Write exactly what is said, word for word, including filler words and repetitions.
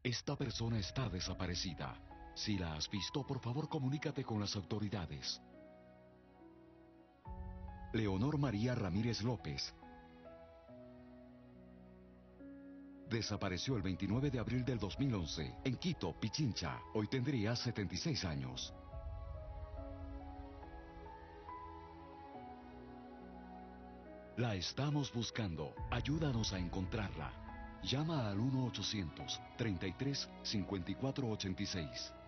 Esta persona está desaparecida. Si la has visto, por favor comunícate con las autoridades. Leonor María Ramírez López desapareció el veintinueve de abril del dos mil once en Quito, Pichincha. Hoy tendría setenta y seis años. La estamos buscando. Ayúdanos a encontrarla. Llama al uno ochocientos, treinta y tres, cincuenta y cuatro ochenta y seis.